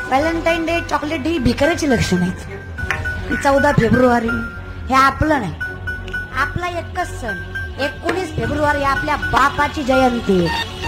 Valentine day chocolate ही भिकाऱ्याची लक्षण आहेत. 14 फेब्रुवारी हे आपलं नाही, आपला एकच सण 19 फेब्रुवारी आपल्या बापाची जयंती.